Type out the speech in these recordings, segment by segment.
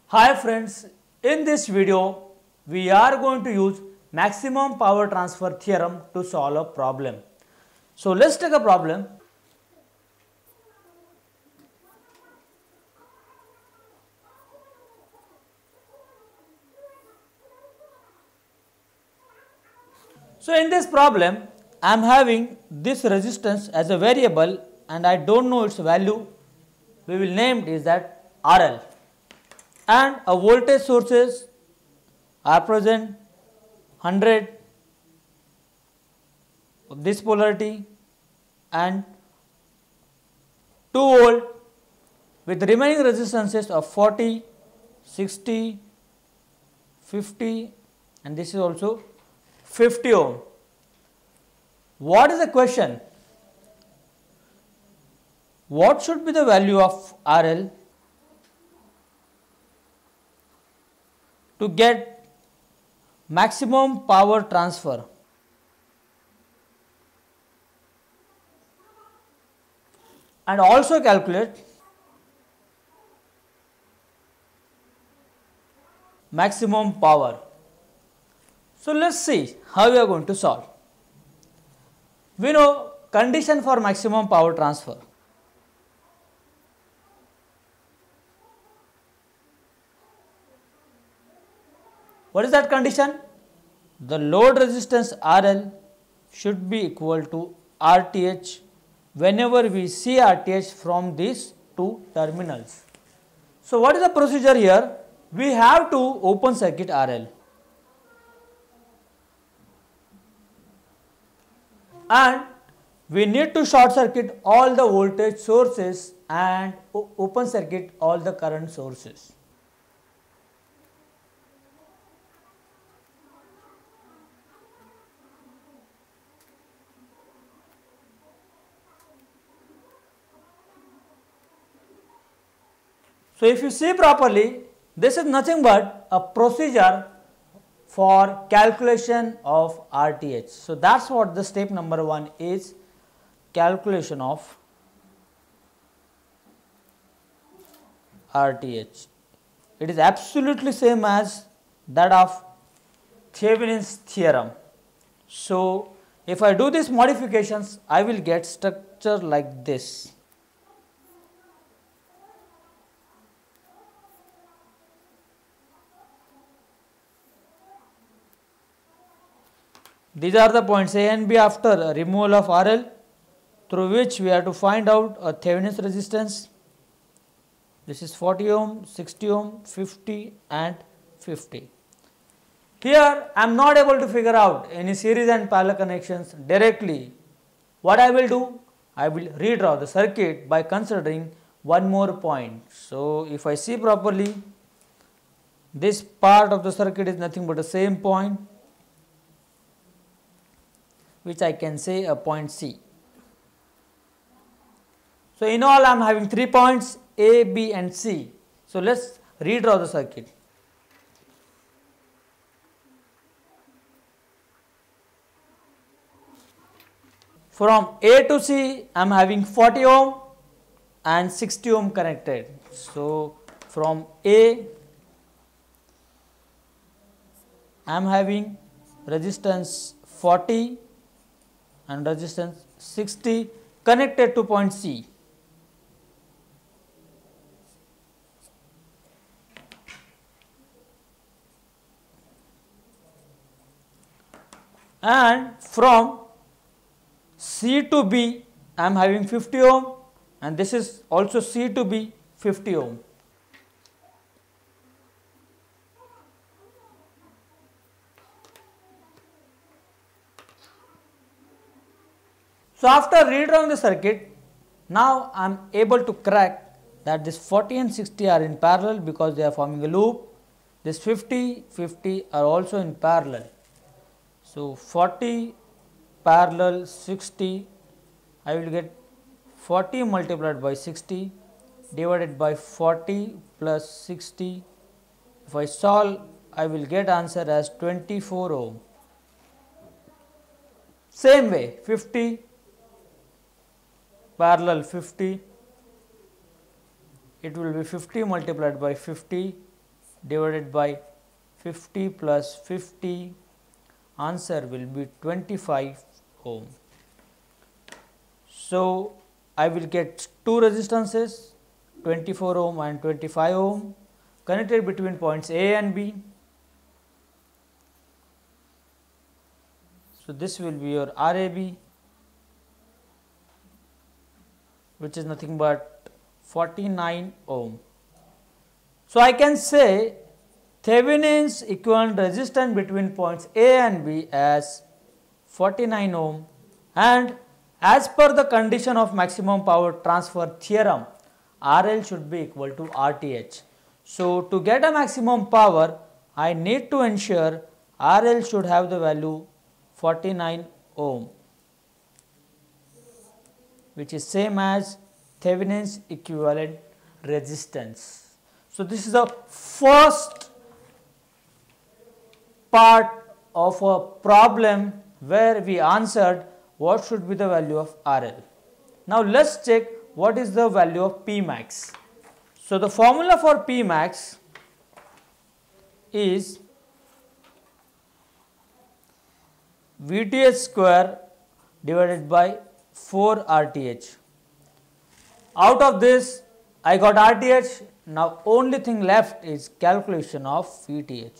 Hi friends, in this video we are going to use maximum power transfer theorem to solve a problem. So let's take a problem. So in this problem I am having this resistance as a variable and I don't know its value. We will name it is that RL, and a voltage sources are present 100 of this polarity and 2 volt with remaining resistances of 40, 60, 50 and this is also 50 ohm. What is the question? What should be the value of RL to get maximum power transfer? And also calculate maximum power. So let's see how we are going to solve. We know condition for maximum power transfer. What is that condition? The load resistance RL should be equal to RTh whenever we see RTh from these two terminals. So what is the procedure here? We have to open circuit RL and we need to short circuit all the voltage sources and open circuit all the current sources. So if you see properly, this is nothing but a procedure for calculation of RTh. So that's what the step number 1 is, calculation of RTh. It is absolutely same as that of Thevenin's theorem. So if I do these modifications, I will get structure like this. These are the points A and B after removal of RL, through which we have to find out a Thevenin's resistance. This is 40 ohm, 60 ohm, 50 and 50. Here I am not able to figure out any series and parallel connections directly. What I will do? I will redraw the circuit by considering one more point. So if I see properly, this part of the circuit is nothing but the same point, which I can say a point C. So in all I am having 3 points A, B and C. So let's redraw the circuit. From A to C I am having 40 ohm and 60 ohm connected. So from A I am having resistance 40 and resistance 60 connected to point C. And from C to B I am having 50 ohm and this is also C to B 50 ohm. So after redrawing the circuit, now I am able to crack that this 40 and 60 are in parallel because they are forming a loop. This 50, 50 are also in parallel. So 40 parallel 60, I will get 40 multiplied by 60 divided by 40 plus 60. If I solve, I will get answer as 24 ohm. Same way 50 parallel 50, it will be 50 multiplied by 50 divided by 50 plus 50, answer will be 25 ohm. So, I will get two resistances 24 ohm and 25 ohm connected between points A and B. So, this will be your RAB, which is nothing but 49 ohm. So, I can say Thevenin's equivalent resistance between points A and B as 49 ohm, and as per the condition of maximum power transfer theorem, RL should be equal to RTH. So, to get a maximum power, I need to ensure RL should have the value 49 ohm, which is same as Thevenin's equivalent resistance. So, this is the first part of a problem where we answered what should be the value of RL. Now, let us check what is the value of P max. So, the formula for P max is VTH square divided by 4 RTH. Out of this I got RTH. Now, only thing left is calculation of VTH.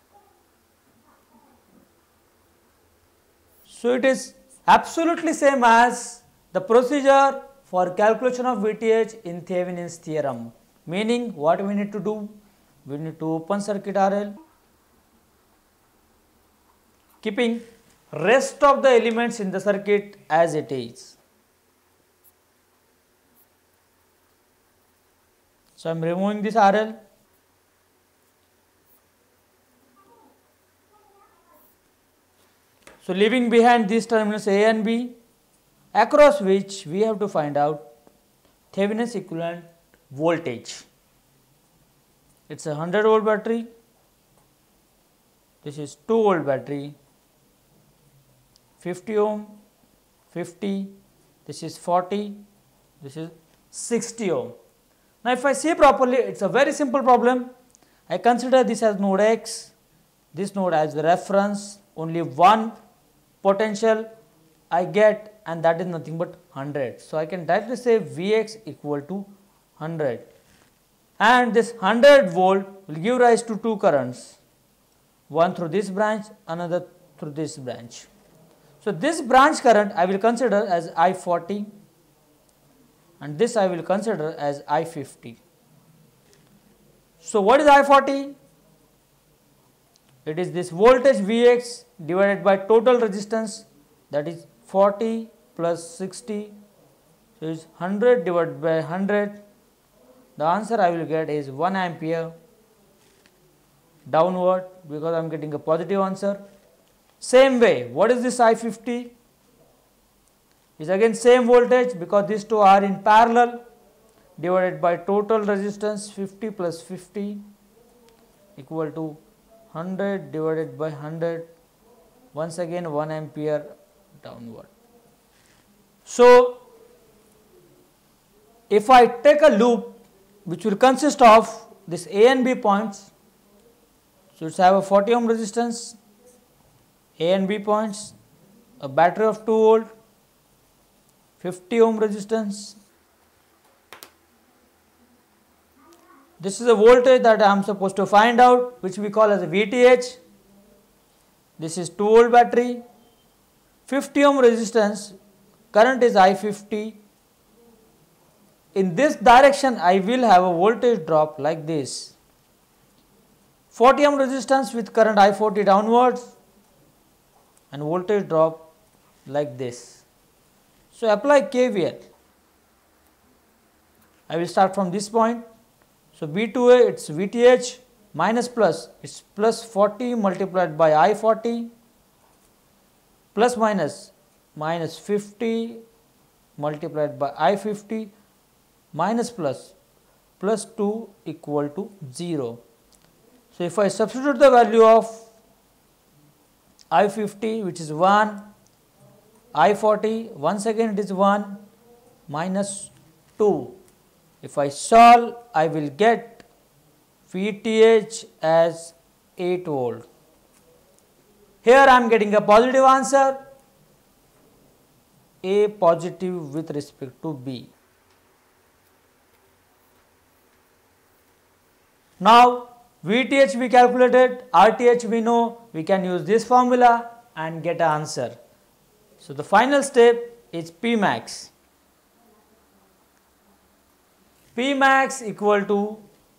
So, it is absolutely same as the procedure for calculation of VTH in Thevenin's theorem, meaning what we need to do? We need to open circuit RL, keeping rest of the elements in the circuit as it is. So, I am removing this RL. So, leaving behind these terminals A and B, across which we have to find out Thevenin's equivalent voltage. It is a 100 volt battery, this is 2 volt battery, 50 ohm, 50, this is 40, this is 60 ohm. Now, if I see properly, it is a very simple problem. I consider this as node X, this node as the reference, only one potential I get, and that is nothing but 100. So, I can directly say Vx equal to 100, and this 100 volt will give rise to two currents, one through this branch, another through this branch. So, this branch current I will consider as I40 and this I will consider as I50. So, what is I40? It is this voltage Vx divided by total resistance, that is 40 plus 60, so it is 100 divided by 100. The answer I will get is 1 ampere downward, because I am getting a positive answer. Same way, what is this I50? Is again same voltage, because these two are in parallel, divided by total resistance 50 plus 50 equal to 100 divided by 100, once again 1 ampere downward. So, if I take a loop which will consist of this A and B points, so it have a 40 ohm resistance, A and B points, a battery of 2 volt, 50 ohm resistance. This is a voltage that I am supposed to find out, which we call as a VTH. This is 2 volt battery, 50 ohm resistance, current is I50. In this direction I will have a voltage drop like this, 40 ohm resistance with current I40 downwards, and voltage drop like this. So, apply KVL. I will start from this point. So, B2A it is VTH minus plus, it is plus 40 multiplied by I40 plus minus minus 50 multiplied by I50 minus plus plus 2 equal to 0. So, if I substitute the value of I50, which is 1, I40 once again it is 1 minus 2. If I solve, I will get VTH as 8 volt. Here I am getting a positive answer, A positive with respect to B. Now VTH we calculated, RTH we know, we can use this formula and get an answer. So the final step is P max. P max equal to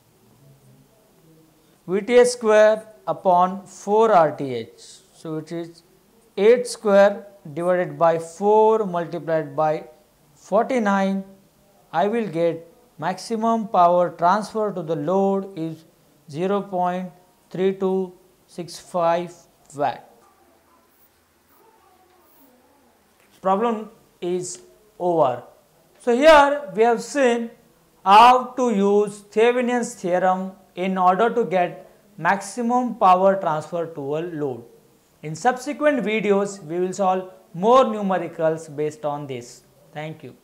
VTH square upon 4 RTH. So it is 8 square divided by 4 multiplied by 49. I will get maximum power transfer to the load is 0.3265 watt. Problem is over. So here we have seen how to use Thevenin's theorem in order to get maximum power transfer to a load. In subsequent videos, we will solve more numericals based on this. Thank you.